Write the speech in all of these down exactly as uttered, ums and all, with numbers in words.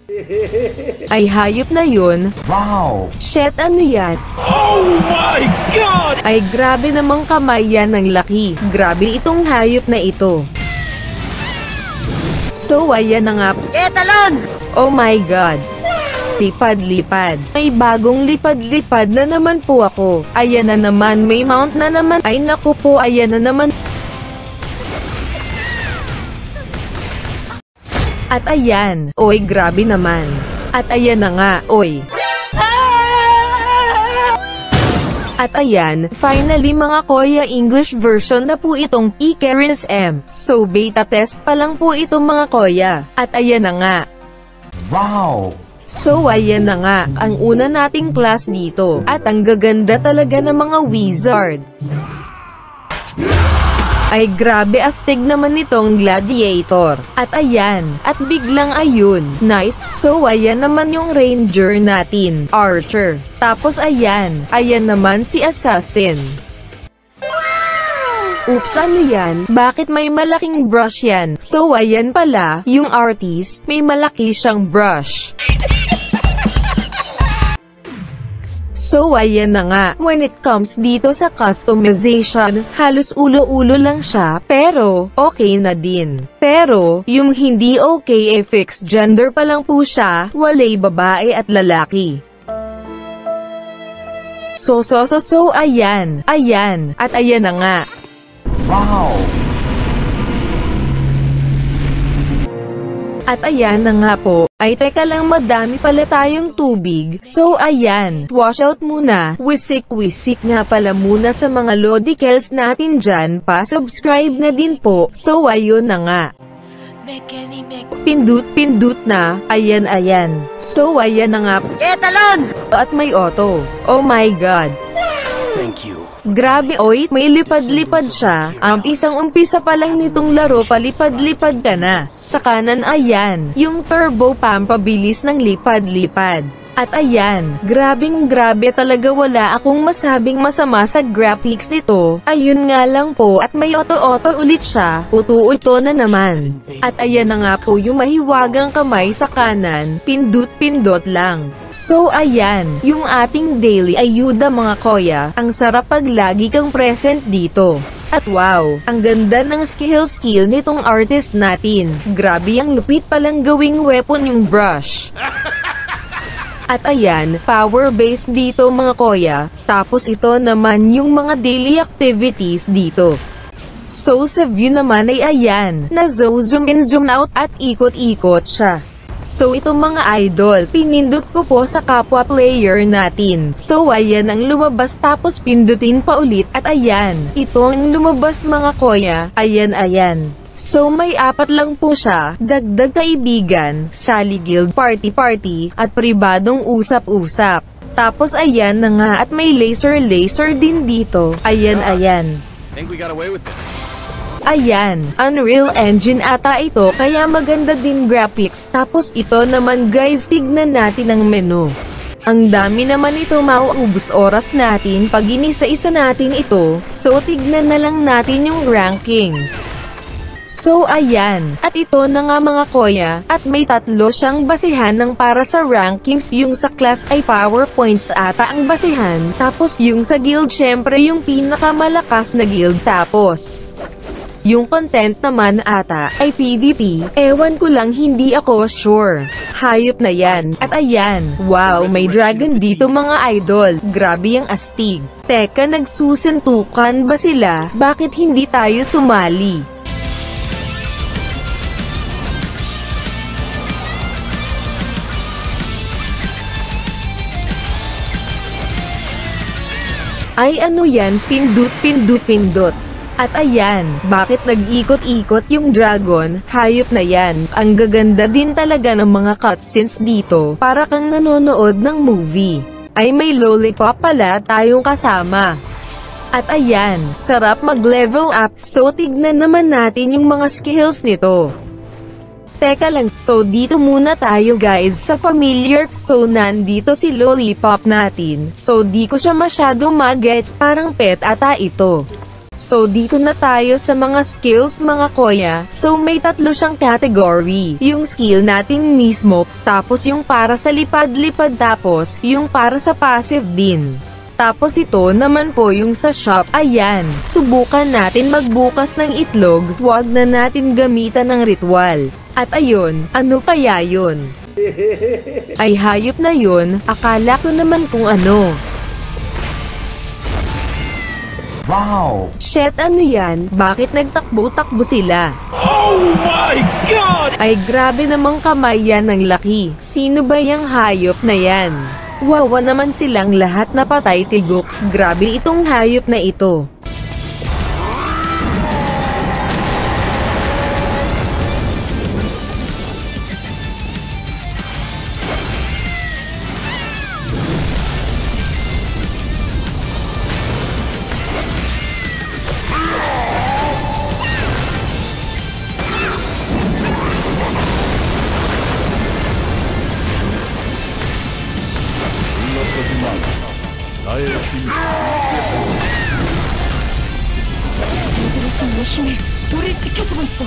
Ay hayop na yun. Wow! Shit, ano yan? Oh my God! Ay grabe namang kamay yan ng laki. Grabe itong hayop na ito. So ayan na nga. Etalon! Oh my God. Lipad-lipad. May bagong lipad-lipad na naman po ako. Ayan na naman, may mount na naman. Ay naku po, ayan na naman. At ayan, oy grabe naman. At ayan na nga, oy. At ayan, finally mga Koya English version na po itong Icarus M. So beta test pa lang po itong mga Koya. At ayan na nga. Wow! So ayan na nga, ang una nating class dito. At ang gaganda talaga ng mga wizard. Ay grabe astig naman nitong gladiator. At ayan, at biglang ayun, nice. So ayan naman yung ranger natin, archer. Tapos ayan, ayan naman si assassin. Oops, ano yan? Bakit may malaking brush yan? So ayan pala, yung artist, may malaki siyang brush. So ayan na nga, when it comes dito sa customization, halos ulo-ulo lang siya, pero okay na din. Pero, yung hindi okay eh fixed gender pa lang po siya, walay babae at lalaki. So so so so ayan, ayan, at ayan na nga. Wow! At ayan na nga po, ay teka lang madami pala tayong tubig. So ayan, wash out muna, wisik-wisik nga pala muna sa mga lodicals natin dyan, pa-subscribe na din po. So ayun na nga. Pindut-pindut na, ayan ayan. So ayan na nga. Etalon! At may auto. Oh my God. Thank you. Grabe oy, may lipad-lipad siya. Ang isang umpisa pa lang nitong laro palipad-lipad ka na. Sa kanan ayan, yung turbo pampabilis ng lipad-lipad. At ayan, grabing grabe talaga, wala akong masabing masama sa graphics nito. Ayun nga lang po, at may auto-auto ulit siya, uto-uto na naman. At ayan na nga po yung mahiwagang kamay sa kanan, pindut-pindot lang. So ayan, yung ating daily ayuda mga Koya, ang sarap pag lagi kang present dito. At wow, ang ganda ng skill-skill nitong artist natin. Grabe ang lupit palang gawing weapon yung brush. At ayan, power-based dito mga Koya. Tapos ito naman yung mga daily activities dito. So sa view naman ay ayan, na zoom in zoom out at ikot-ikot siya. So ito mga idol, pinindot ko po sa kapwa player natin. So ayan ang lumabas, tapos pindutin pa ulit. At ayan, ito ang lumabas mga Koya. Ayan ayan. So may apat lang po siya, dagdag kaibigan, sali guild, party-party, at pribadong usap-usap. Tapos ayan na nga, at may laser-laser din dito. Ayan ayan. Think we got away with this. Ayan, Unreal Engine ata ito, kaya maganda din graphics. Tapos ito naman guys, tignan natin ang menu. Ang dami naman ito, mauubos oras natin pag inisa-isa natin ito. So tignan na lang natin yung rankings. So ayan, at ito na nga mga Koya, at may tatlo siyang basihan ng para sa rankings. Yung sa class ay powerpoints ata ang basihan, tapos yung sa guild syempre yung pinakamalakas na guild, tapos yung content naman ata ay PvP, ewan ko lang, hindi ako sure. Hayop na yan. At ayan, wow, may dragon dito mga idol, grabe yung astig. Teka, nagsusuntukan ba sila? Bakit hindi tayo sumali? Ay ano yan, pindut-pindut-pindot. At ayan, bakit nag-ikot-ikot yung dragon? Hayop na yan. Ang gaganda din talaga ng mga cutscenes dito, para kang nanonood ng movie. Ay may lollipop pala tayong kasama. At ayan, sarap mag-level up. So tignan naman natin yung mga skills nito. Teka lang, so dito muna tayo guys sa familiar. So nandito si lollipop natin. So di ko siya masyado mag-gets, parang pet ata ito. So dito na tayo sa mga skills mga kuya. So may tatlo siyang category. Yung skill natin mismo, tapos yung para sa lipad-lipad, tapos yung para sa passive din. Tapos ito naman po yung sa shop. Ayan, subukan natin magbukas ng itlog, huwag na natin gamitan ng ritual. At ayun, ano kaya yun? Ay hayop na yun, akala ko naman kung ano. Wow! Shit, ano yan? Bakit nagtakbo-takbo sila? Oh my God! Ay grabe namang kamay yan ng laki. Sino ba yung hayop na yan? Wawa naman silang lahat na patay tigok. Grabe itong hayop na ito. 인지리스의 힘이 우릴 지켜주고 있어.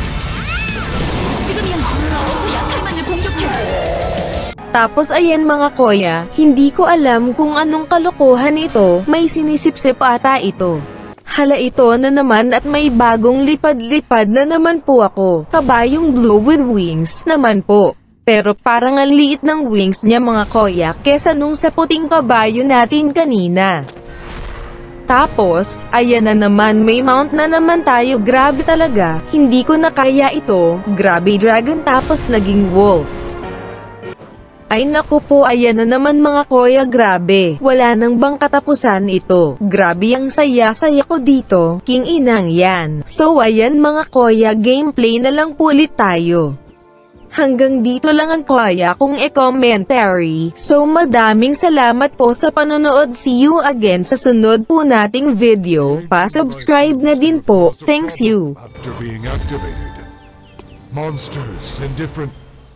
지금이야. 어서 약탈만을 공격해. Tapos ayan mga kuya, hindi ko alam kung anong kalokohan ito, may sinisipsip ata ito. Hala, ito na naman at may bagong lipad-lipad na naman po ako. Kabayong blue with wings naman po. Pero parang ang liit ng wings niya mga kuya kesa nung sa puting kabayo natin kanina. Tapos, ayan na naman, may mount na naman tayo. Grabe talaga, hindi ko na kaya ito. Grabe dragon tapos naging wolf. Ay naku po, ayan na naman mga kuya, grabe. Wala nang bang katapusan ito. Grabe ang saya-saya ko dito. King inang yan. So ayan mga kuya, gameplay na lang po ulit tayo. Hanggang dito lang ang kuya kong e-commentary. So madaming salamat po sa panonood. See you again sa sunod po nating video. Pa-subscribe na din po. Thanks you. After being activated, monsters in different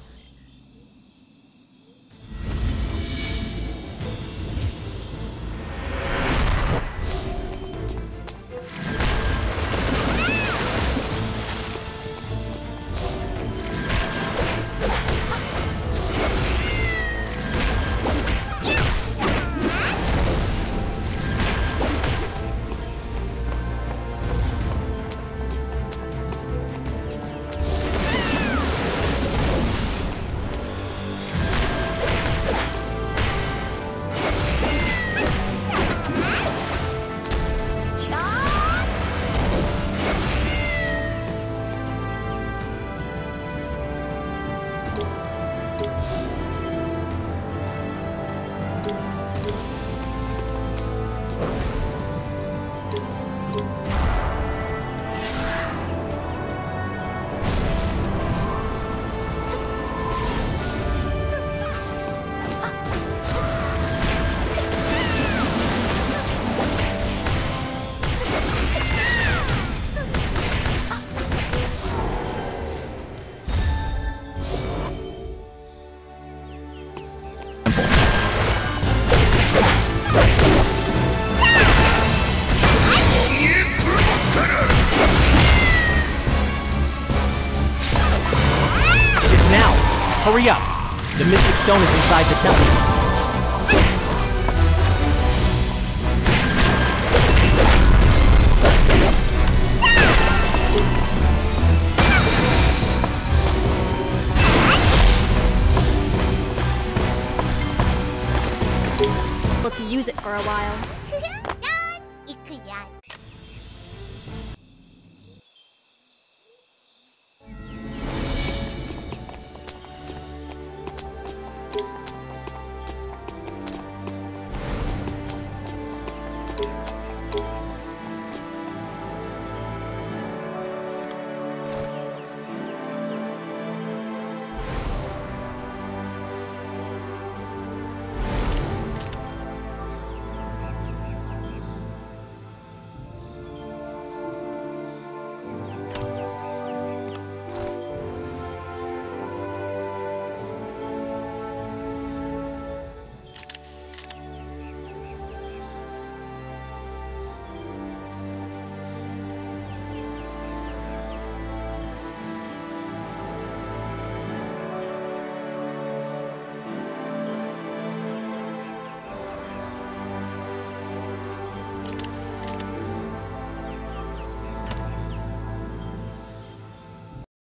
Hurry up! The Mystic Stone is inside the temple. Able to use it for a while.